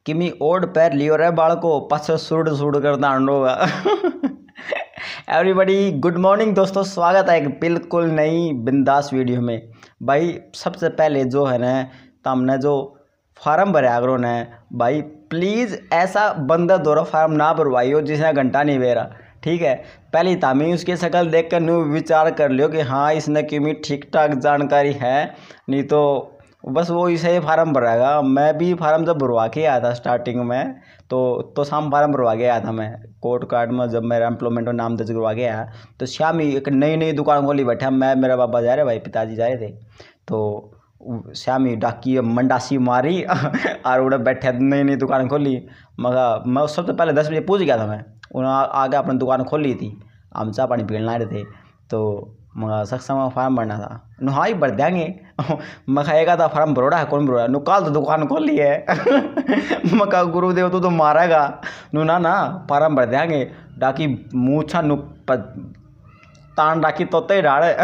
कि मी ओढ़ पैर लियो रे बाल को पाछो सुड़ सुड़ कर दांडोगा। एवरीबॉडी गुड मॉर्निंग दोस्तों, स्वागत है एक बिल्कुल नई बिंदास वीडियो में। भाई सबसे पहले जो है ना, तुमने जो फार्म भरा करो ना भाई, प्लीज़ ऐसा बंदा दोरा फार्म ना भरवाइयो जिसने घंटा नहीं बेरा, ठीक है। पहले तामी उसकी शक्ल देख कर न्यू विचार कर लियो कि हाँ इसने क्यों ठीक ठाक जानकारी है, नहीं तो बस वो इसे फार्म भराएगा। मैं भी फार्म जब भरवा के आया था स्टार्टिंग में, तो शाम फार्म भरवा के आया था मैं कोर्ट कार्ड में। जब मेरा एम्प्लॉयमेंट में नाम दर्ज करवा के आया तो शाम ही एक नई नई दुकान खोली बैठा मैं, मेरा बाबा जा रहे भाई, पिताजी जा रहे थे। तो श्याम ही डाकी मंडासी मारी और उड़े बैठे नई नई दुकान खोली। मगर मैं सबसे पहले 10 बजे पूछ गया था, मैं उन्होंने आगे अपनी दुकान खोल ली थी, हम चाह पानी पीने रहे थे। तो मगर सक्षम में फार्म भरना था, नु हाँ ही भर देंगे। मैं खाएगा था फार्म भरोड़ा है, कौन भरोड़ा नु काल तो दुकान खोल ली है। मैं कहा गुरुदेव तू तो मारेगा, नु ना फार्म भर देंगे। डाकी मूछा नु तान डाकी तोते ही डाड़े।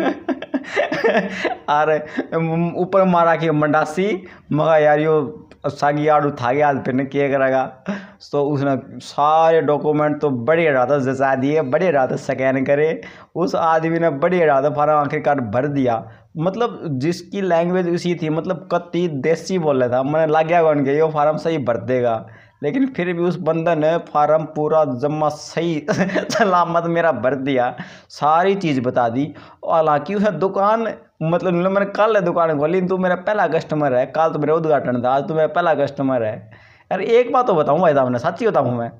अरे ऊपर मारा कि मंडासी, मगर यार यो सागी आड़ उठा गया आज फिर क्या करेगा। तो उसने सारे डॉक्यूमेंट तो बड़े रहा था जचा दिए, बड़े रहा था स्कैन करे। उस आदमी ने बड़े रहा था फार्म आखिरकार भर दिया। मतलब जिसकी लैंग्वेज उसी थी, मतलब कत्ती देसी बोल रहा था। मैंने लग गया कौन के यो फार्म सही भर देगा, लेकिन फिर भी उस बंदे ने फार्म पूरा जमा सही सलामत मेरा भर दिया, सारी चीज़ बता दी। हालांकि उस दुकान मतलब मैंने कल दुकान खोली, तू मेरा पहला कस्टमर है, कल तो मेरा उद्घाटन था, आज तो मेरा पहला कस्टमर है। यार एक बात तो बताऊँ भाई साहब ने, सच्ची बताऊँ मैं,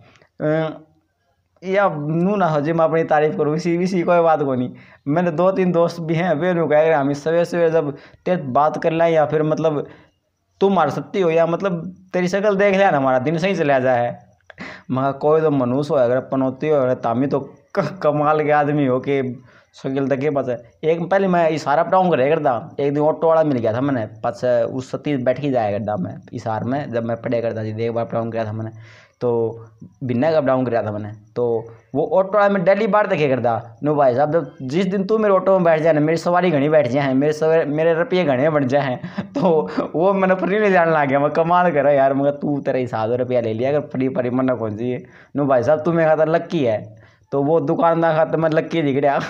या नू ना हो जी मैं अपनी तारीफ करूँ, इसी कोई बात को नहीं। मैंने 2-3 दोस्त भी हैं, वे कह रहे हम सवेरे सवेरे जब तेज बात कर लें, या फिर मतलब तुम मार सकती हो, या मतलब तेरी शक्ल देख लिया ना हमारा दिन सही चला जाए। मगर कोई तो मनुष्य हो, अगर पनौती हो तामी तो कमाल के आदमी हो कि शक्ल तक के पास है। एक पहले मैं इशारा पटाऊँ करे करता, एक दिन ऑटो वाला मिल गया था मैंने पास, उस सती बैठ के जाया करता मैं इशार में, जब मैं पढ़े करता जी एक बार पटाऊँ किया था मैंने, तो बिना का पटाऊँ किया था मैंने। तो वो ऑटो वाला में डेली बार देखे करता, नो भाई साहब जब जिस दिन तू मेरे ऑटो में बैठ जाए ना, मेरी सवारी घनी बैठ जाए, मेरे रुपये घने बढ़ जाए, तो वो मैंने फ्री नहीं जाने लग गया। मैं कमाल करा यार, मगर तू तेरा 1,000 रुपया ले लिया अगर फ्री मन कौन सी है। नो भाई साहब तुम्हें खाता लक्की है, तो वो दुकानदार खाता मैं लक्की दिख रहा।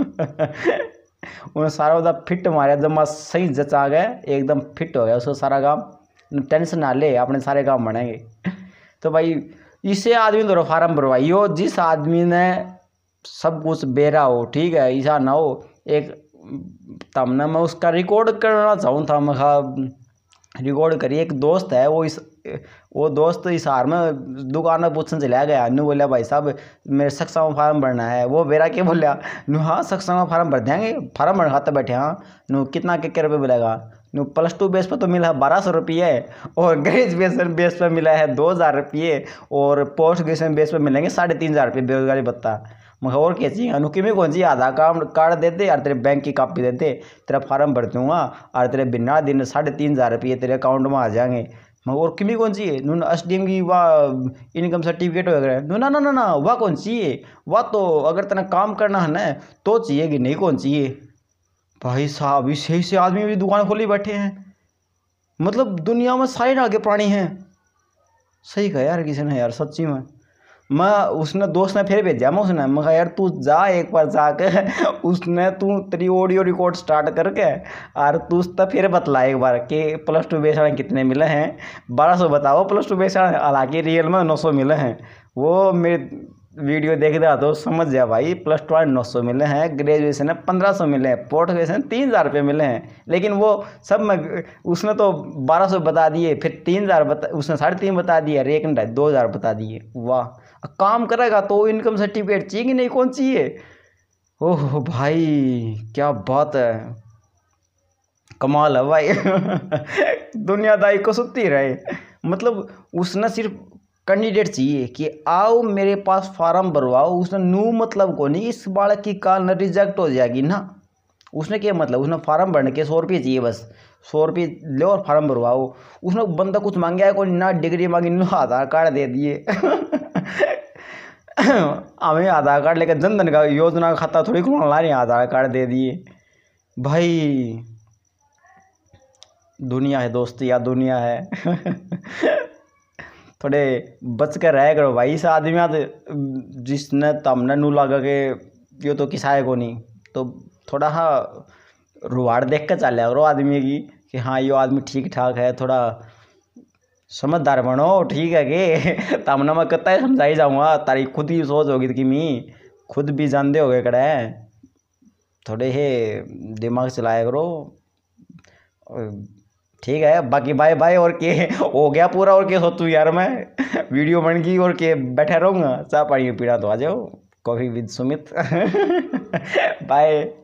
उन्हें सारा उदा फिट मारा, जमा सही जचा गए, एकदम फिट हो गया उसको सारा काम। टेंशन ना ले, अपने सारे काम बनेंगे। तो भाई इसे आदमी तो फार्म भरवाइयो जिस आदमी ने सब कुछ बेरा हो, ठीक है, ऐसा ना हो। एक तमने मैं उसका रिकॉर्ड करना चाहूँ था, मैं रिकॉर्ड करी। एक दोस्त है वो दोस्त इशार में दुकान में पूछने चला गया, नू बोलिया भाई साहब मेरे सक्षम फार्म भरना है। वो बेरा के बोलिया, नू हाँ सक्षम फार्म भर देंगे, फार्म भर खाते बैठे। हाँ नू कितना के रुपये मिलेगा, नू +2 बेस पर तो मिला है 1200 रुपये, और ग्रेजुएशन बेस पर मिला है 2,000 रुपये, और पोस्ट ग्रेजुएशन बेस पर मिलेंगे 3,500 रुपये बेरोजगारी भत्ता। मगर और क्या चाहिए अनुकी में कौन सी आधार कार्ड दे दे और तेरे बैंक की कॉपी दे दे, तेरा फार्म भर दूंगा और तेरे बिना दिन 3,500 रुपये तेरे अकाउंट में आ जाएंगे। मगर और किमी कौन सी है, नून SDM की वाह इनकम सर्टिफिकेट वगैरह, ना ना ना ना वाह कौन चाहिए, वाह तो अगर तेना काम करना है ना तो चाहिए कि नहीं कौन चाहिए। भाई साहब इसे से आदमी भी दुकान खोली बैठे हैं, मतलब दुनिया में सारे आगे प्राणी हैं। सही कहा यार किसी ने यार, सच्ची में। मैं उसने दोस्त ने फिर भेजा, मैं उसने मैं यार तू जा एक बार जाके उसने तू तेरी ऑडियो रिकॉर्ड स्टार्ट करके और तू उसका फिर बतला एक बार कि +2 बेसाड़े कितने मिले हैं। 1200 बताओ +2 बेसाड़े, हालांकि रियल में 900 मिले हैं। वो मेरे वीडियो देख रहा तो समझ जा भाई, +2 900 मिले हैं, ग्रेजुएशन है 1500 मिले हैं, पोस्ट ग्रेजुएशन 3,000 रुपये मिले हैं। लेकिन वो सब में उसने तो 1200 बता दिए, फिर 3,000 उसने 3.5 बता दिए, और एक 2,000 बता दिए। वाह काम करेगा तो इनकम सर्टिफिकेट चाहिए कि नहीं कौन चाहिए। ओह भाई क्या बात है, कमाल है भाई। दुनियादारी को सुनती रहे। मतलब उसने सिर्फ कैंडिडेट चाहिए कि आओ मेरे पास फार्म भरवाओ, उसने नू मतलब को नहीं इस बालक की काल न रिजेक्ट हो जाएगी ना। उसने क्या मतलब, उसने फार्म भरने के 100 रुपये चाहिए, बस 100 रुपये लो और फार्म भरवाओ। उसने बंदा कुछ मांगा है कोई ना, डिग्री मांगी ना, आधार कार्ड दे दिए। हमें आधार कार्ड लेकर जनधन का योजना का खाता थोड़ी खुलवा ला रहे हैं, आधार कार्ड दे दिए। भाई दुनिया है दोस्त, या दुनिया है। थोड़े बच कर रह करो भाई इस आदमी जिसने तमने नू लगा के यो तो किसाए को नहीं, तो थोड़ा हाँ रुआड़ देख कर चल करो आदमी की कि हाँ यो आदमी ठीक ठाक है, थोड़ा समझदार बनो। ठीक है कि तमने मैं कत्ता ही समझाई जाऊँगा, तारी खुद ही सोच होगी कि मी खुद भी जानते हो गए कड़े, थोड़े हे दिमाग चलाया करो। ठीक है बाकी बाय बाय। और के हो गया पूरा, और के सोचूँ यार मैं वीडियो बन गई और के बैठा रहूँगा, चाय पानी पीना तो आ जाओ, कॉफी विद सुमित बाय।